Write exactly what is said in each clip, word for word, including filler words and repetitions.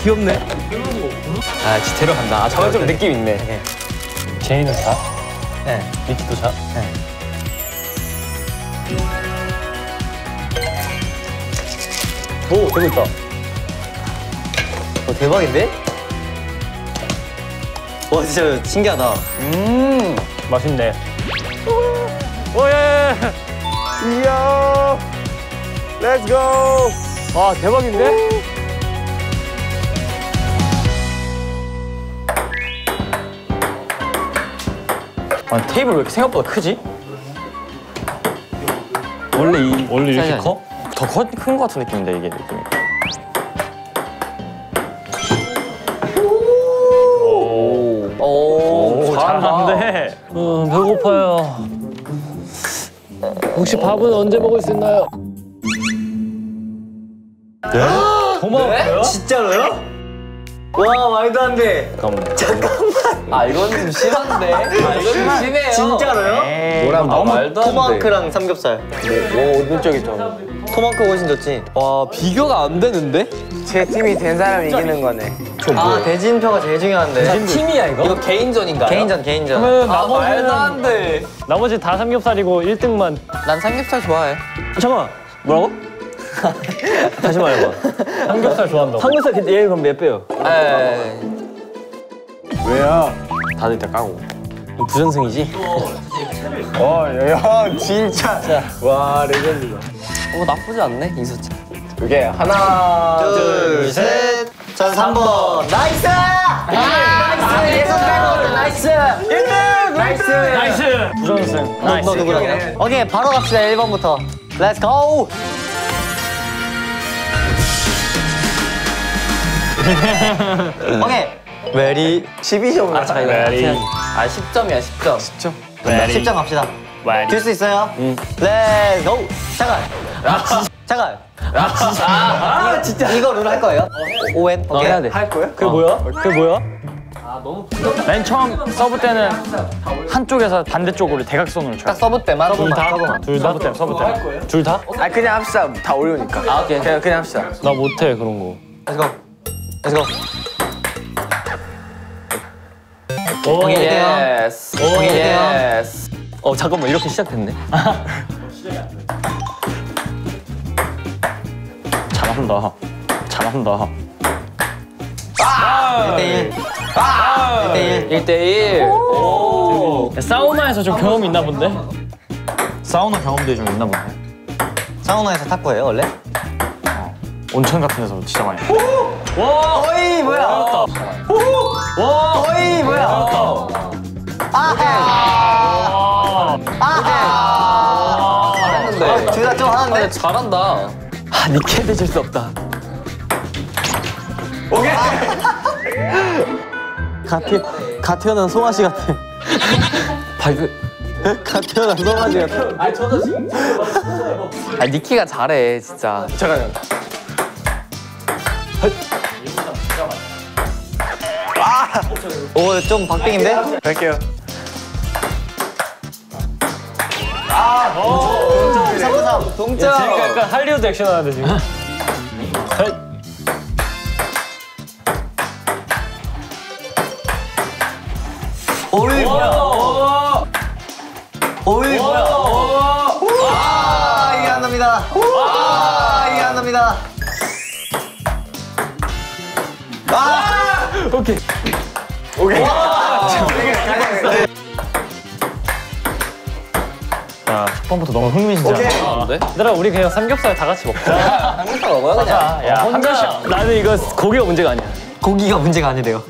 귀엽네. 아, 진짜 데려간다. 아, 저건 좀 느낌 있네. 네. 제이는 자? 네. 니키도 자? 네. 오, 되고 있다. 어, 대박인데? 와, 진짜 신기하다. 음, 맛있네. 오예! 이야. Let's go. 와, 대박인데? 아, 테이블 왜 이렇게 생각보다 크지? 원래 이 원래 이렇게 커? 더 큰 거 같은 느낌인데 이게 느낌이. 오, 오, 오, 잘하는데. 음, 배고파요. 혹시 밥은 언제 먹을 수 있나요? 네? 고마워요? 진짜로요? 와, 말도 안 돼. 잠깐만. 잠깐만. 아, 이건 좀 심한데? 아, 이건 좀 심해요. 진짜로요? 뭐라 너무 말도 토마호크랑 삼겹살. 오, 눈쪽이 좀. 토마호크 훨씬 좋지? 와, 비교가 안 되는데? 제 팀이 된 사람이 이기는 거네. 아, 대진표가 제일 중요한데. 팀이야, 이거? 이거 개인전인가요? 개인전, 개인전. 그러면 아, 나머지는- 말도 안 돼. 나머지 다 삼겹살이고 일 등만. 난 삼겹살 좋아해. 잠깐만, 뭐라고? 다시 말해봐. 삼겹살 좋아한다고. 삼겹살 얘 그럼 몇 배요? 에이. 왜요? 다들 다 까고. 부전승이지? 어, 야, 진짜. 와, 레전드다. 어, 나쁘지 않네, 이수차. 그게 하나, 둘, 셋. 전 삼 번. 나이스! 나이스! 예선 빼고 나이스! 일 등! 나이스! 나이스! 부전승. 너, 너 누구라고요? 오케이, 바로 갑시다, 일 번부터. 렛츠 고! 오케이. 메리. 십이 점. 아, 잠깐, 이거. 메리. 그냥- 아, 십 점이야, 십 점. 십 점. 메리. 십 점 갑시다. 메리. 줄 수 있어요? 응. 렛츠 고! 잠깐. 잠깐. 아, 진짜. 이거 룰 할 거예요? 오엔? 오케이. 해야 돼. 할 거야? 그게 뭐야? 그게 뭐야? 맨 처음 서브 때는 한쪽에서 반대쪽으로 대각선으로 쳐요. 딱 서브 때만. 둘 다? 서브만. 둘 다? 서브 때, 서브 때. 둘 다? 아, 그냥 합시다. 다 어려우니까. 아, 오케이. 그냥, 그냥 합시다. 나 못해, 그런 거. Let's go. Let's go. 오, 오케이, 예스. 오케이, 예스. 어, 잠깐만. 이렇게 시작됐네. 잘한다. 잘한다. 일 대 일. 일 대 일. 일 대 일. 오. 사우나에서 좀 경험이 있나 본데? 사우나 경험도 좀 있나 보네. 사우나에서 탁구예요, 원래? 온천 같은 데서 진짜 많이. 와! 어이, 뭐야? 와! 어이, 뭐야? 아하! 아하! 잘했는데. 둘 다 좀 하는데 잘한다. 아, 니케 되질 수 없다. 오케이. 갓, 태, 갓 태어난 송아씨 같아. 발그. 갓 태어난 송아씨 같아. 아니, 저도 지금. 아, 니키가 잘해, 진짜. 잠깐만. 오, 좀 박빙인데? 갈게요. 삼 대 삼. 동점. 지금 약간 할리우드 액션 하는데 지금. 오이, 뭐야? 오이, 뭐야? 아, 이게 안 납니다. 아, 이게 안 납니다. 아! 오케이. 오케이. 야, 첫 번부터 너무 흥미진진하다. 얘들아, 우리 그냥 삼겹살 다 같이 먹자. 삼겹살 먹어요, 그냥. 야, 한 명씩. 나는 이거 고기가 문제가 아니야. 고기가 문제가 아니래요.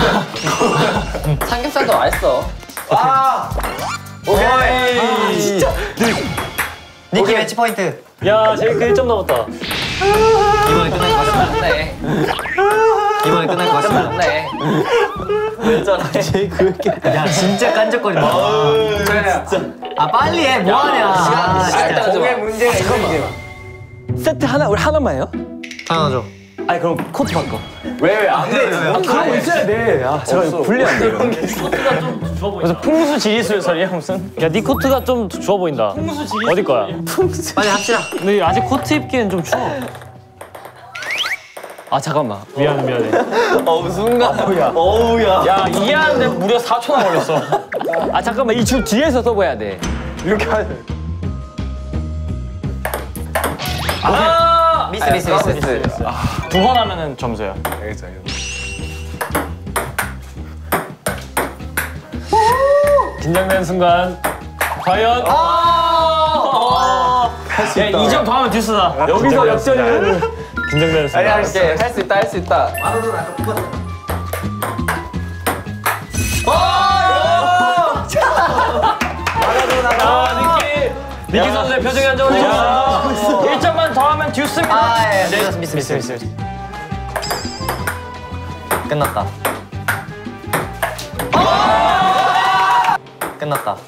삼겹살도 맛있어. 아! 오케이. 진짜. 니키 매치 포인트. 야, 제이크 일 점 남았다. 이번에 끝날 것 같으면 네. 이번에 끝날 것 같으면 네. 왜 저래? 제이크 왜 이렇게. 야, 진짜 깐적거린다. 진짜. 아, 빨리 해. 뭐 하냐. 시간, 시간 공에 문제가 있는 세트 하나, 우리 하나만 해요? 하나 줘. 아니, 그럼 코트 바꿔. 왜, 왜? 안 돼. 아, 그런 거 있어야 돼. 아, 제가 이거 불리한데. 그래서 풍수 지리술설이야 무슨? 야, 네 코트가 좀 좋아 보인다. 어디 거야? 빨리 합시다. 근데 아직 코트 입기엔 좀 추워. 아 잠깐만. 미안해 미안해. 어우 순간. 어우야. 어우야. 야 이해하는데 무려 사 초나 걸렸어. 아 잠깐만 이 줄 뒤에서 써봐야 돼. 이렇게 하네. 아 미스 미스 미스. 미스. 두 번 하면은 점수야. 알겠어 알겠어. 긴장되는 순간 과연 야, 이 점 더 하면 듀스다. 여기서 역전이면 긴장되는 순간. 할게. 할 수 있다 할 수 있다. 아, 니키 니키 선수의 표정이 안 좋아지고 일 점만 더 하면 듀스입니다. 아, 예. 미스 미스 미스. 미스 미스. 끝났다. 끝났다.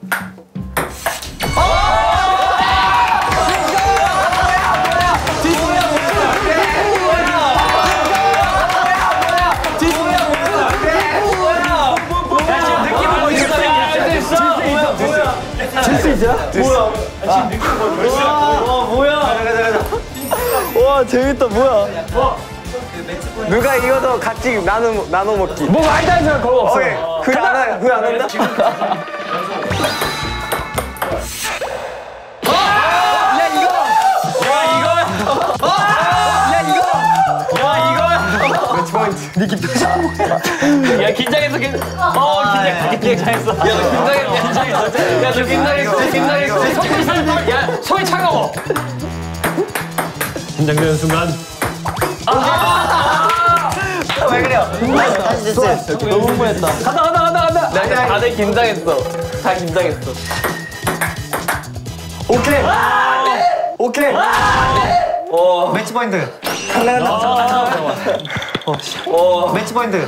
와 재밌다 뭐야? 누가 이거도 같이 나눠 나눠 먹기. 뭐 말도 안 되는 거 없어. 그안 한, 그안 한다? 야 긴장해서 긴. 어 긴장 긴장했어. 야 긴장했어. 긴장했어. 야너 긴장했어. 긴장했어. 손이 살. 야 손이 차가워. 긴장되는 순간. 왜 그래요? 다시 됐어요. 너무 흥분했다. 간다 간다 간다 간다. 나 다들 긴장했어. 다 긴장했어. 오케이. 오케이. 매치 포인트. 매치 포인트.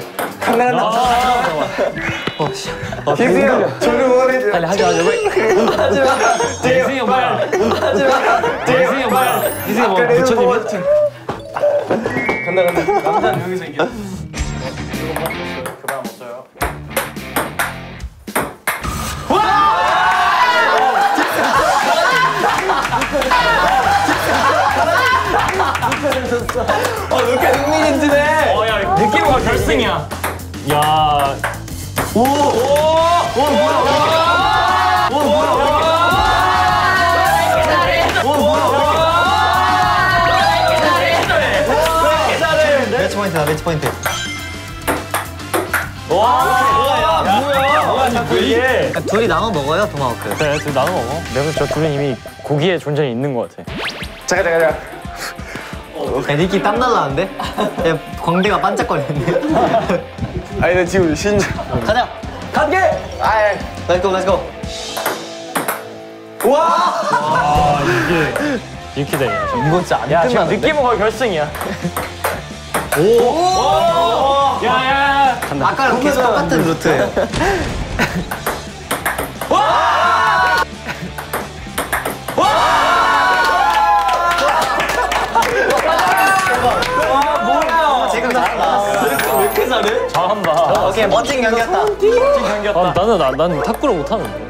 기수 형, 저를 응원해줘. 빨리 하자 하자. 하지마. 대승이 형 뭐야? 하지마. 대승이 형 뭐야? 대승이 뭐 부처님이야? 간다 간다. 남자는 여기서 이겨. 어, 왜 이렇게 흥미진진해? 어, 야, 느낌과 결승이야. 야. 오! 오! 오, 뭐야? 오, 뭐야? 오, 뭐야? 매치 포인트다. 매치 포인트. 와. 뭐야? 뭐야? 뭐야? 자꾸 이게. 둘이 나눠 먹어요, 토마호크. 그래, 둘 나눠 먹어. 내가 저 둘은 이미 고기의 존재는 있는 것 같아. 잠깐, 잠깐, 잠깐. 야, 니키 땀 날라는데? 야, 광대가 반짝거리는데? 아니, 나 지금 신장. 가자! 갈게! 아이. 렛츠고, 렛츠고! 와! 아, 이게 이렇게 되냐. 이거 진짜 안 야, 지금 끝나는데? 느낌은 거의 결승이야. 오! 야, 야, 간다. 아까랑 계속 똑같은 루트예요. 지금 잘한다. 왜 이렇게 잘해? 잘한다. 오케이, 멋진 경기였다. 멋진 경기였다. 아, 나는 나, 난 탁구를 못하는데.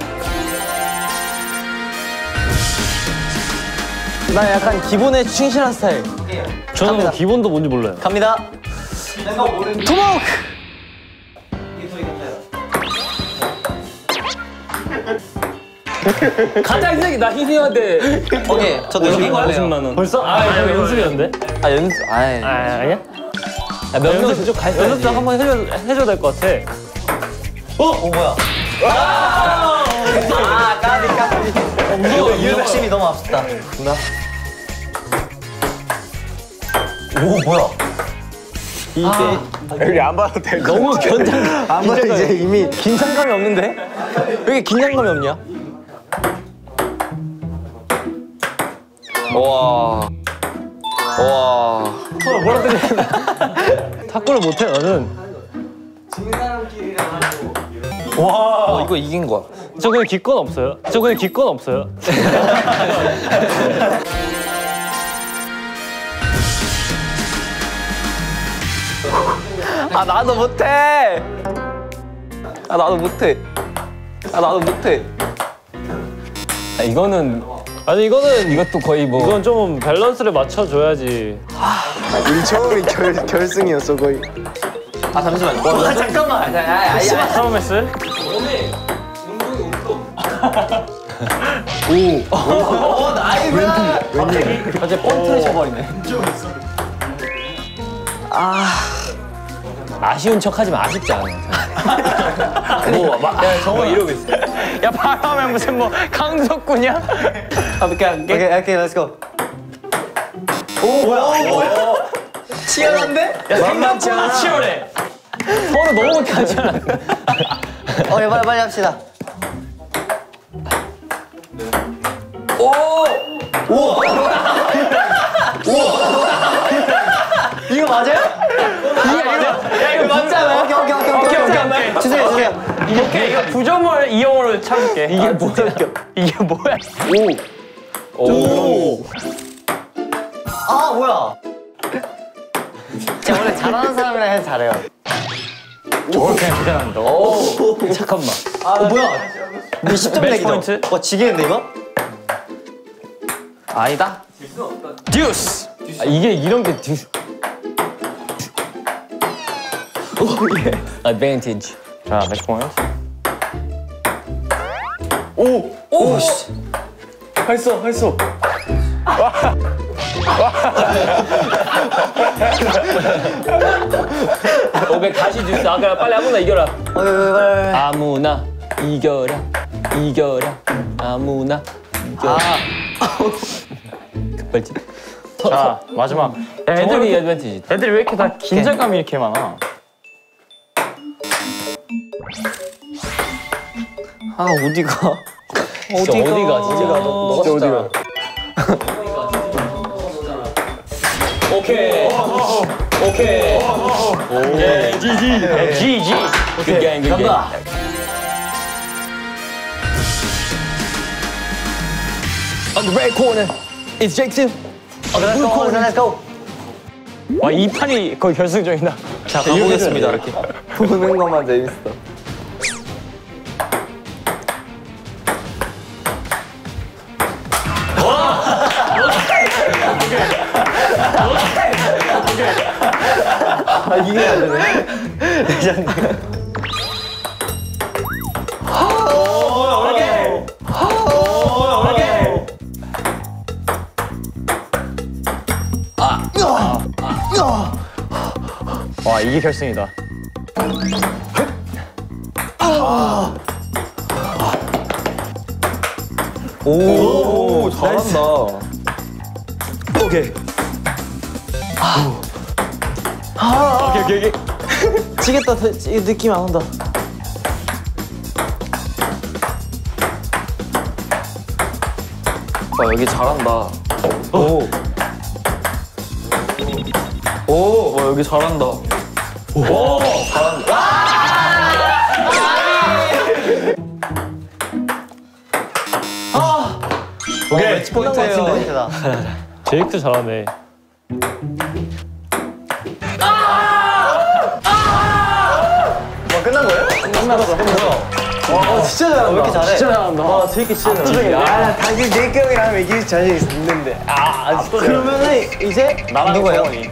나 약간 기본에 충실한 스타일. 저는 갑니다. 기본도 뭔지 몰라요. 갑니다. 토마호크! 가자, 이 새끼. 나 희승이한테 오케이, 저도 여기 오십만 갈래요. 원. 벌써? 아, 이거 연습이었는데? 아, 연습, 아이. 아, 아니야? 야, 몇 명씩 좀 가있어. 연습 좀 한번 해줘, 해줘야 될 것 같아. 어, 뭐야? 아, 까비, 까비. 어, 무서워. 이 욕심이 너무 앞섰다. 나? 오, 뭐야? 이제 여기 안 봐도 될 거. 너무 긴장. 안 봐도 이제 이미 긴장감이 없는데? 왜 이렇게 긴장감이 없냐? 와. 와. 뭐라 드리냐. 탁구를 못해, 나는. 와. 이거 이긴 거야. 저 그냥 기권 없어요. 저 그냥 기권 없어요. 아 나도 못해. 아 나도 못해. 아 나도 못해. 아, 이거는 아니 이거는 이것도 거의 뭐 이건 좀 밸런스를 맞춰줘야지. 우리 처음이 결, 결승이었어 거의. 아 잠시만. 아 잠깐만. 아야 처음 했어? 오 나이스. 웬일? 어제 뻥트를 쳐버리네. 아 아쉬운 척하지 마. 아쉽지 않아. 뭐 막. 야 정원 이러고 있어. 야 바로 하면 무슨 뭐 강석구냐? 아 오케이 오케이 오케이 렛츠 고. 오 뭐야? 치열한데? 야 생각보다 치열해. 서로 너무 못하잖아. 어 빨리 빨리 합시다. 이거 맞아요? 이게 맞아? 야 이거 맞잖아. 오케이 오케이 오케이 오케이 오케이 오케이. 주세요 주세요. 오케이 이거 구점을 이용으로 참을게. 이게 뭐야? 이게 뭐야? 오. 오. 아 뭐야? 제가 원래 잘하는 사람이랑 해서 잘해요. 저걸 그냥 대단합니다. 오. 잠깐만. 아 뭐야? 이 십 점 매치 내기죠? 포인트? 와 지겠는데 이거? 아니다. 듀스. 아, 이게 이런 게 듀스. 어드밴티지. 자, 매치 포인트. 오! 오! 씨! 했어 했어. 오백 다시 듀스. 아 그래 빨리 아무나 이겨라. 어, 왜, 왜, 왜, 왜. 아무나 이겨라. 이겨라. 아무나 이겨라. 급발진. 자 마지막. 야, 애들이 어드밴티지. 애들이 왜 이렇게 다 긴장감이 이렇게 많아? 아 어디가? 진짜 어디가 진짜. 너, 진짜 어디가? 오케이. 오케이. 오케이. 지지. 지지. 굿게임 굿게임. 간다. On the red corner, it's Jackson. 어, let's go, let's go. 와, 이 판이 거의 결승전이다. 자, 가보겠습니다. 이렇게. 보는 것만 재밌어. 아 이게 안 되네. 와, 이게 결승이다. 오, 잘한다. 오케이. 오케이, 오케이, 오케이. 지겠다. 이 느낌 안 온다. 와 여기 잘한다. 오. 오, 와 여기 잘한다. 오! 오케이, 매치 포인트예요. 포인트다. 제이크도 잘하네. 와, 끝난 거예요? 끝났어. 와, 진짜 잘한다. 왜 이렇게 잘해? 진짜 잘한다. 와, 제이크 진짜 잘해. 아, 당신 내 형이랑 이길 자신 있는데. 아, 진짜. 그러면은 이제 나랑 누구예요? 정원이.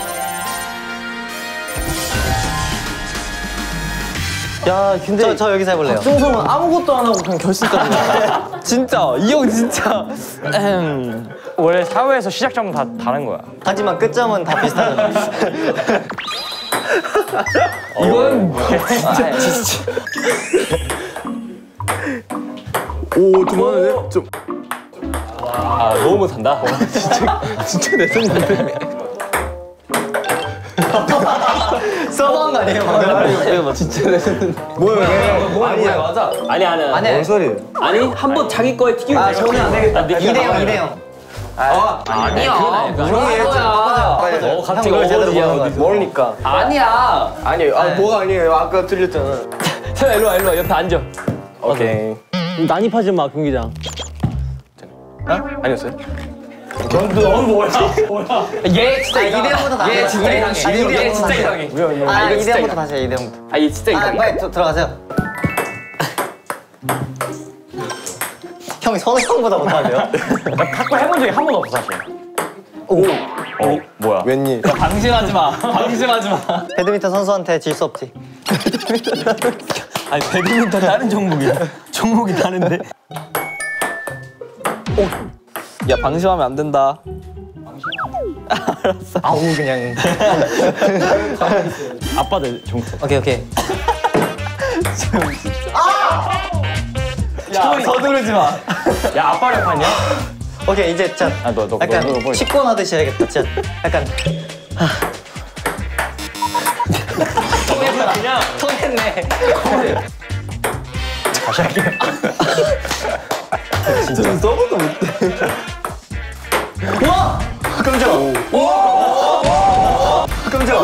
야, 근데 저, 저 여기서 해볼래요. 박종성은 아무것도 안 하고 그냥 결승까지. 진짜 이 형 진짜. 음. 원래 사회에서 시작점은 다 다른 거야. 하지만 끝점은 다 비슷하잖아. 이건 진짜. 진짜. 오, 좀 하는데? 좀. 아 너무 못한다. 진짜 내 손인데. 서버한 거 아니에요? 방금? 진짜 내 손. 뭐야? 뭐야? 아니야. 맞아. 아니 아니 아니, 뭔 소리예요? 아니 한 번 자기 거에 튀기고. 아, 저는 안 되겠다. 이 대 영, 이 대 영. 아, 아니야. 형이 했잖아. 어 갑자기 형, 제대로 어디야 보는 거야. 어디. 모르니까. 아니야. 아니에요. 아, 뭐가 아니에요. 아까 틀렸잖아. 세아 일로 와 일로 와 옆에 앉아. 오케이. 난입하지 마 경기장. 아니었어요? 넌 뭐야? 뭐야? 얘 진짜 아, 이 대 영부터 다시. 얘 진짜 아, 이상해. 이 대 영부터 얘 진짜 다시. 이상해. 아, 이거 이 대 진짜 영부터 다시 해, 이 대 영부터. 아 얘 진짜 아, 이상해. 빨리 들- 들어가세요. 형이 선우 형보다 못하는데요? 탁구 해본 적이 한 번도 없어 사실. 오. 어 뭐야? 웬일? 방심하지 마. 방심하지 마. 배드민턴 선수한테 질 수 없지. 아니 배드민턴 다른 종목이야. 종목이 다른데. 야 방심하면 안 된다. 알았어. 아우 그냥. 아빠들 종목. 오케이 오케이. 야 서두르지 마. 야 아빠를 파냐? 오케이 이제 자 아, 너, 너, 약간 너, 너, 너, 너, 식권하듯이 해야겠다. 진짜 약간 통했다. 그냥 통했네. 다시 할게. 진짜 써보도 못해. 와 깜짝아. 와 깜짝아.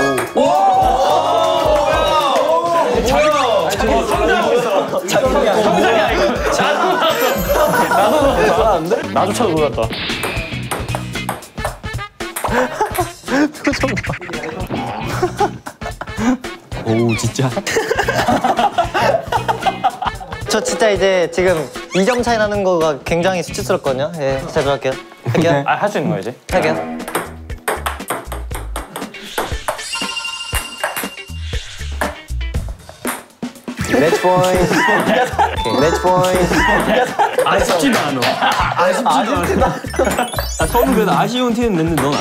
성장이야 이거. 나도 나왔어. 나도 나왔는데? 나조차도 놀랐다. 표정 봐. 오 진짜. 저 진짜 이제 지금 이 점 차이 나는 거가 굉장히 수치스럽거든요. 예, 잘 들어갈게요. 할게요. 아 할 수 있는 거야 이제? 할게요. 매치 포인트. 매치 포인트. 아쉽지도 않아. 아쉽지도 않아. 아, 저는 그래도 아쉬운 티는 냈는데 넌 안.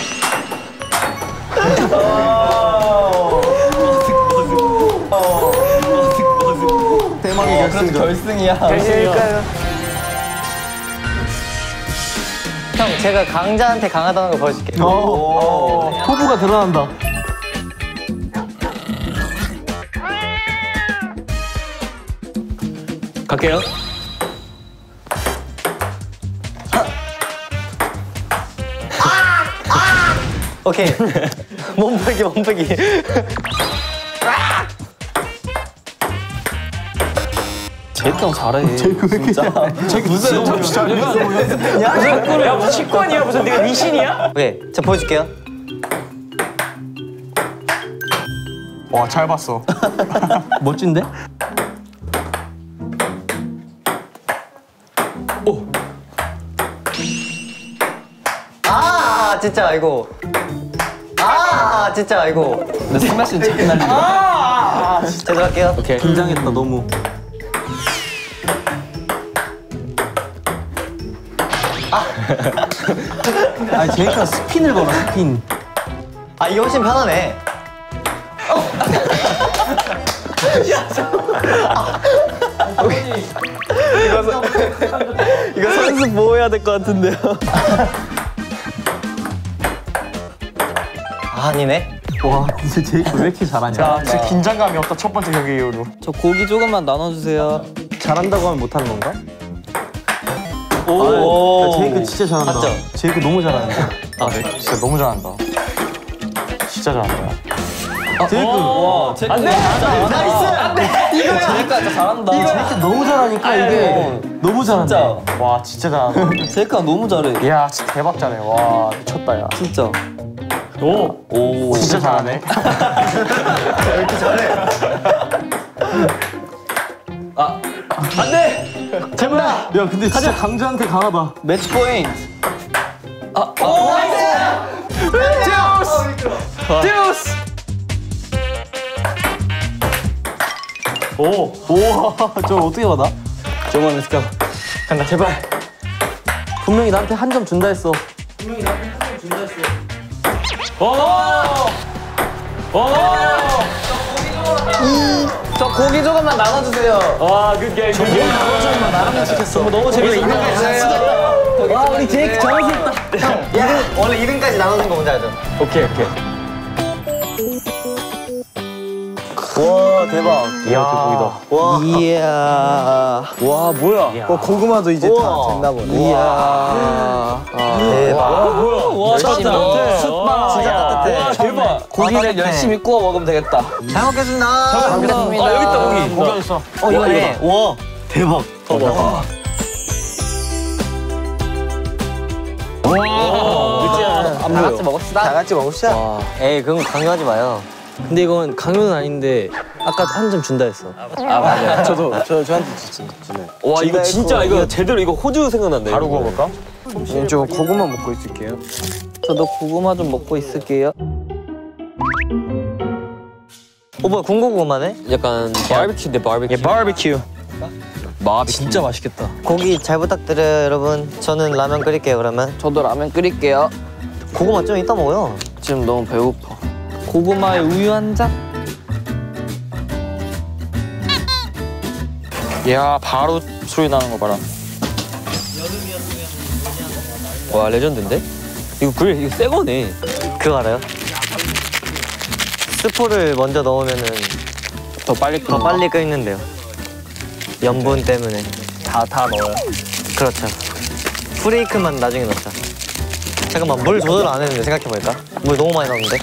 대망의 결승전. 결승이야. 결승일까요? 형, 제가 강자한테 강하다는 걸 보여줄게요. 포부가 드러난다. 갈게요. 오케이. 몸빼기, 몸빼기. 제이크 형 잘해. 제이크 진짜. 제이크 무슨 진짜 무슨 야 무슨 식권이야 무슨 네가 니신이야? 오케이, 자 보여줄게요. 와, 잘 봤어. 멋진데? 오. 아, 진짜 이거. 아, 진짜 이거. 나 스매시는 자꾸 날린다. 아, 자 들어갈게요. 오케이. 긴장했다 너무. 아, 제이크가 스핀을 걸어, 스핀. 아, 이게 훨씬 편하네. 이거 선수 뭐 해야 될 것 같은데요? 아, 아니네. 와, 진짜 제이크 왜 이렇게 잘하냐. 자, 진짜 긴장감이 없다, 첫 번째 경기 이후로. 저 고기 조금만 나눠주세요. 잘한다고 하면 못하는 건가? 오. 야, 제이크 진짜 잘한다. 맞죠? 제이크 너무 잘하는데. 아, 네. 진짜 너무 잘한다. 진짜 잘한다. 제이크. 와, 제이크. 안 돼! 나이스! 안 돼! 이거야! 제이크가 진짜 잘한다. 제이크 너무 잘하니까 이게 너무 잘한다. 진짜. 와, 진짜 잘한다. 제이크가 너무 잘해. 이야, 진짜 대박 잘해. 와, 미쳤다, 야. 진짜. 오. 오. 진짜 잘하네. 왜 이렇게 잘해? 아. 안 돼! 제발! 야, 근데 진짜 강자한테 강하다. 매치 포인트. 아, 오! 듀스! 듀스! 오! 우와, 저 어떻게 받아? 정원 렛츠고. 간다, 제발. 분명히 나한테 한 점 준다 했어. 오! 오! 저 고기 조금만 나눠주세요. 와, 그 게임. 고기 조금만 나눠주면 좋겠어. 너무 재밌었어. 와, 우리 제이크 잘했다. 형, 이등, 원래 이 등까지 나눠진 거 뭔지 알죠? 오케이, 오케이. 와, 대박. 이야, 대박이다. 와. 이야. 와, 뭐야. 와, 고구마도 이제 우와. 다 됐나 보네. 이야. 아, 대박. 와, 열심히. 따뜻해. 숯밥. 진짜 따뜻해. 와, 대박. 고기를 따뜻해. 열심히 구워 먹으면 되겠다. 잘 먹겠습니다. 잘 먹겠습니다. 아, 여기 있다, 고기. 고기 어디 있어? 어, 이거네. 와. 대박. 더 먹어. 와. 안 다 같이 보여. 먹읍시다. 다 같이 먹읍시다. 와. 에이, 그건 강요하지 마요. 근데 이건 강요는 아닌데 아까 한 점 준다 했어. 아 맞아요. 저도, 저, 저한테 주네. 와 이거 진짜 이거 제대로 이거 호주 생각난다. 바로 구워볼까? 좀 고구마 먹고 있을게요. 저도 고구마 좀 먹고 있을게요. 어 뭐야 군고구마네? 약간 바비큐인데 바비큐. 예, 바비큐. 바비큐. 진짜 맛있겠다. 고기 잘 부탁드려요 여러분. 저는 라면 끓일게요 그러면. 저도 라면 끓일게요. 고구마 좀 이따 먹어요. 지금 너무 배고파. 고구마에 우유 한 잔? 야, 바로 소리 나는 거 봐라. 와 레전드인데? 이거 그래 이거 새 거네. 그거 알아요? 스포를 먼저 넣으면은 더 빨리 더 빨리 끓는데요. 염분 때문에. 다, 다 넣어요. 그렇죠. 프레이크만 나중에 넣자. 잠깐만 물 조절 안 했는데 생각해보니까. 물 너무 많이 넣었는데.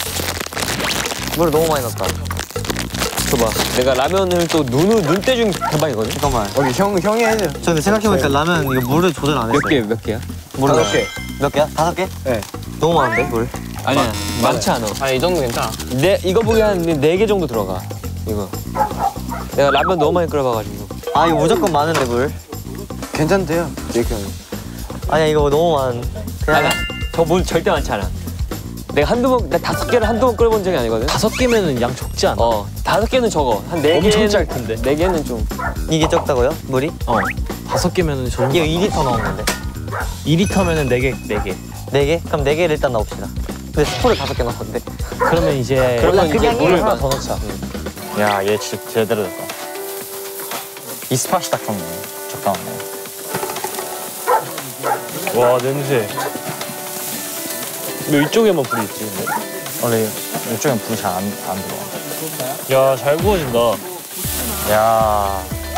물 너무 많이 넣었다. 줘봐. 내가 라면을 또 눈을 눈대중 대박이거든. 잠깐만. 여기 형, 형이 해줘. 저 근데 생각해보니까 라면 이거 물을 조절 안 했어요. 몇 개 몇 개야? 물을 다섯 개. 몇 개야? 다섯 개? 네. 너무 많은데 물? 아니야 많지 않아. 아, 이 정도 괜찮아. 내 이거 보기 한 네 개 정도 들어가. 이거. 내가 라면 너무 많이 끓여봐가지고. 아 이거 무조건 많은데 물? 괜찮대요. 이렇게 하면. 아니야 이거 너무 많. 그냥 아니야. 저 물 절대 많지 않아. 내가 한두 번, 내가 다섯 개를 한두 번 끓여본 적이 아니거든. 다섯 개면은 양 적지 않아? 어, 다섯 개는 적어. 한 네 개는 엄청 짤 텐데. 네 개는 좀. 이게 적다고요? 물이? 어. 다섯 개면은 저 이거 이 리터 넣은 건데. 이 리터면은 네 개, 네 개. 네 개? 그럼 네 개를 일단 넣읍시다. 근데 스프를 다섯 개 넣었는데. 그러면 이제 그러면 이제 그냥 물을 하나 마- 더 넣자. 야, 얘 진짜 제대로 됐다. 이 스팟이 딱 좋네. 적당하네. 와, 냄새. 너 이쪽에만 불이 있지, 근데. 원래 이쪽엔 불이 잘 안 안 들어와. 야, 잘 구워진다. 야.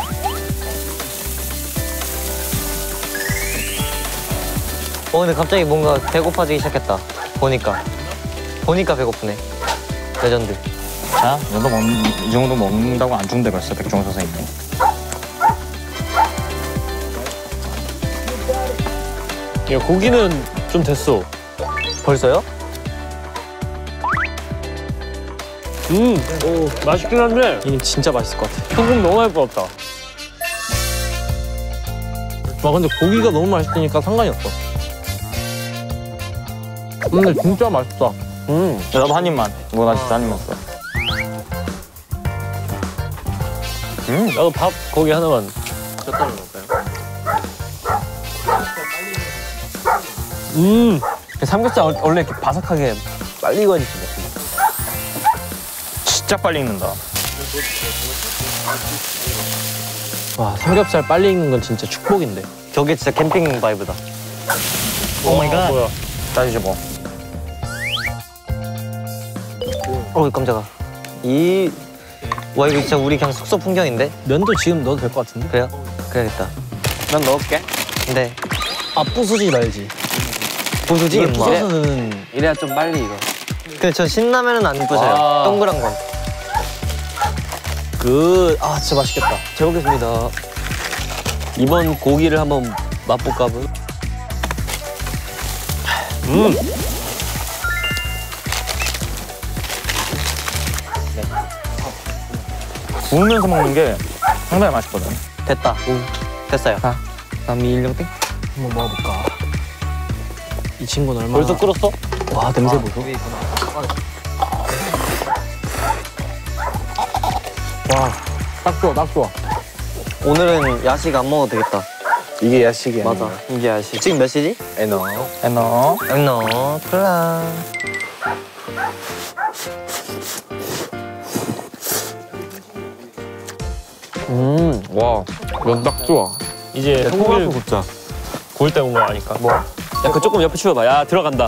어 근데 갑자기 뭔가 배고파지기 시작했다. 보니까. 보니까 배고프네. 레전드. 자, 이 정도, 먹, 이 정도 먹는다고 안 죽는데 벌써 백종원 선생님이. 야, 고기는 좀 됐어. 벌써요? 음, 오, 맛있긴 한데. 이게 진짜 맛있을 것 같아. 소금 너무 많이 뿌렸다. 와, 근데 고기가 너무 맛있으니까 상관이 없어. 근데 진짜 맛있다. 음, 나도 한 입만. 뭐, 나 진짜 한 입만 써. 음, 나도 밥 고기 하나만. 몇 달러 먹을까요? 음, 삼겹살 원- 원래 이렇게 바삭하게 빨리 익어야지. 진짜 빨리 익는다. 와, 삼겹살 빨리 익는 건 진짜 축복인데. 저게 진짜 캠핑 바이브다. 오 마이 갓. 뭐야. 따지지 뭐. 어이 깜짝아. 이... 와 이거 진짜 우리 그냥 숙소 풍경인데? 면도 지금 넣어도 될 것 같은데? 그래요? 그래야겠다. 난 넣을게. 네. 아, 부수지 말지. 부수지 임마. 부서서는 이래야 좀 빨리 익어. 근데 전 신라면은 안 부셔요. 와. 동그란 건. 그... 아, 진짜 맛있겠다. 잘 먹겠습니다. 이번 고기를 한번 맛볼까 보. 음. 구우면서 먹는 게 상당히 맛있거든. 됐다. 됐어요. 다음 이일령땡 한번 먹어볼까. 이 친구는 얼마나... 벌써 끓었어? 와, 냄새 보소. 와, 딱 좋아, 딱 좋아. 오늘은 야식 안 먹어도 되겠다. 이게 야식이야. 맞아. 이게 야식. 지금 몇 시지? 에너. 에너. 엠너 클라. 음, 와, 면 딱 좋아. 이제 소고기 소고기를 굽자. 구울 때 온 거 아니까. 뭐? 야, 그 조금 옆에 치워봐. 야, 들어간다.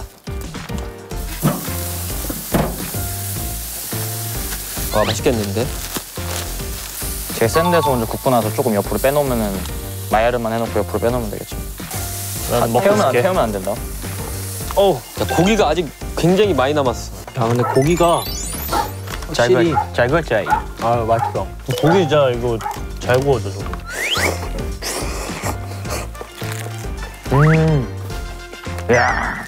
와, 맛있겠는데? 제일 센 데서 먼저 굽고 나서 조금 옆으로 빼놓으면은 마야르만 해놓고 옆으로 빼놓으면 되겠지. 나는 먹고 태우면, 안- 있을게. 태우면 안 된다. 어우, 야, 고기가 아직 굉장히 많이 남았어. 야, 근데 고기가 잘 확실히... 구웠- 잘 구웠지? 아, 맛있다. 고기 진짜 이거 잘 구워져, 저거. 음. 야.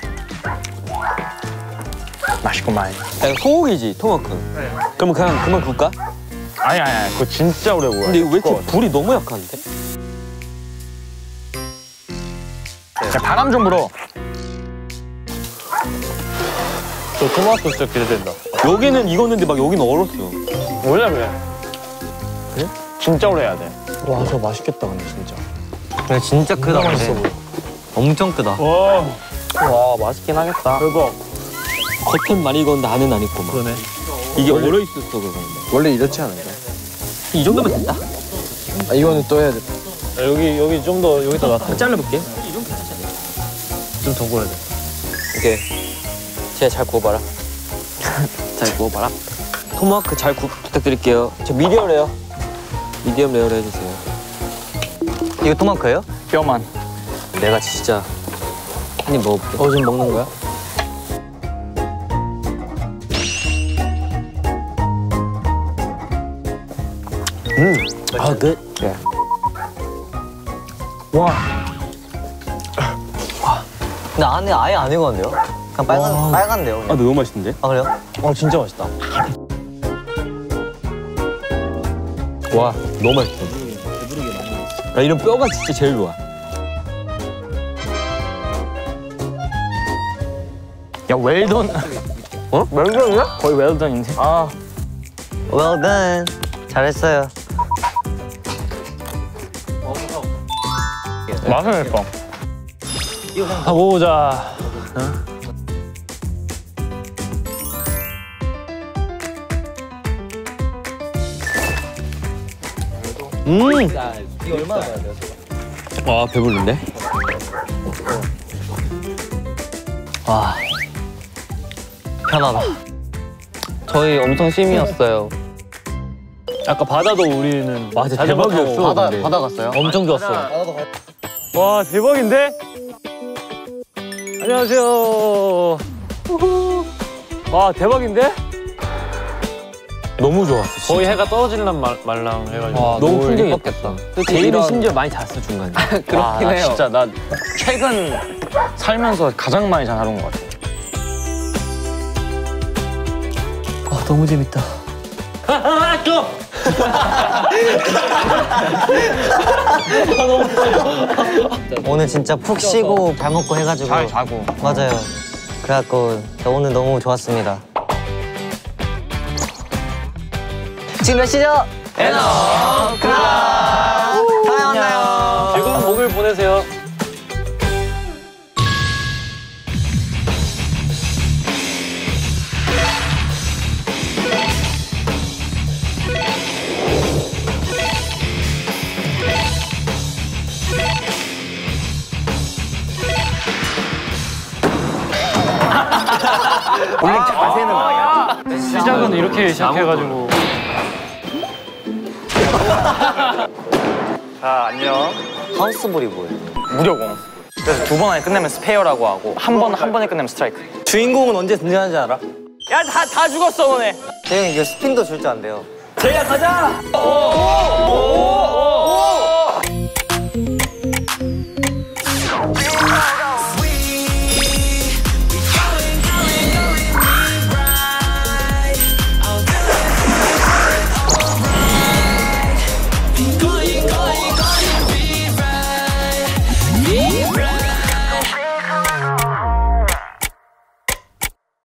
맛있구만. 야, 소고기지, 토마크. 그러면 그냥 그만 굽까? 아니, 아니, 아니. 그거 진짜 오래 구워. 근데 이거 왜 이렇게 불이 너무 약한데? 자, 바람 좀 불어. 저 토마토 진짜 기대된다. 여기는 익었는데 막 여기는 얼었어. 원래 그래. 그래? 진짜 오래 해야 돼. 와, 저거 맛있겠다 근데 진짜. 근데 진짜 크다. 맛있어 보여. 엄청 크다. 와. 와, 맛있긴 하겠다. 대박. 겉은 많이 익었는데 안은 안 익고 막. 그러네. 이게 얼어 있었어 그거. 원래 이렇지 않은가? 이 정도면 된다? 아, 이거는 또 해야 돼. 야, 여기 여기 좀 더 여기다 놔둬. 잘라볼게. 좀 더 구워야 돼. 오케이. 제가 잘 구워봐라. 잘 구워봐라. 토마호크 잘 구, 부탁드릴게요. 저 미디엄 레어. 미디엄 레어로 해주세요. 이거 토마호크예요? 뼈만. 내가 진짜 한 입 먹어볼게. 어, 지금 먹는 거야? 아, 그. 네. 와. 근데 안에 아예 안 익었는데요? 그냥 빨간, 빨간데요. 아, 그냥. 너무 맛있는데? 아, 그래요? 어 진짜 맛있다. 와, 너무 맛있어. 나 이런 뼈가 진짜 제일 좋아. 야 웰던. 어? 웰던이야? 거의 웰던인데. 아. Well done. 잘했어요. 맛은 예뻐. 아 먹어보자. 음. 이거 얼마나 돼야 돼요? 와, 배부른데? 와. 편하다. 저희 엄청 심이었어요. 아까 바다도 우리는 와, 진짜 자전거 대박이었어. 타고 바다, 근데. 바다 갔어요? 엄청 좋았어. 와 대박인데? 안녕하세요. 와 대박인데? 너무 좋았어. 거의 해가 떨어질란 말, 말랑 해가지고. 와, 너무 풍경이 예뻤겠다. 제이는 심지어 많이 잤어 중간에. 그렇긴 와, 나 해요. 진짜 나 최근 살면서 가장 많이 자는 것 같아. 아, 너무 재밌다. 오늘 진짜 푹 쉬고 밥 먹고 해가지고 잘 자고. 맞아요. 그래갖고 오늘 너무 좋았습니다. 지금 몇 시죠? 에너 크라. 다음에 만나요. 즐거운 목요일 보내세요. 원래 자세는 시작은 이렇게 시작해가지고. 자, 안녕. 하우스볼이 뭐예요? 무료공. 그래서 두 번 안에 끝내면 스페어라고 하고 한 번 한 번에 끝내면 스트라이크. 주인공은 언제 등장하는지 알아? 야, 다 다 죽었어, 너네. 대형 이거 스핀도 줄 줄 안 돼요. 제이야, 가자. 오! 오!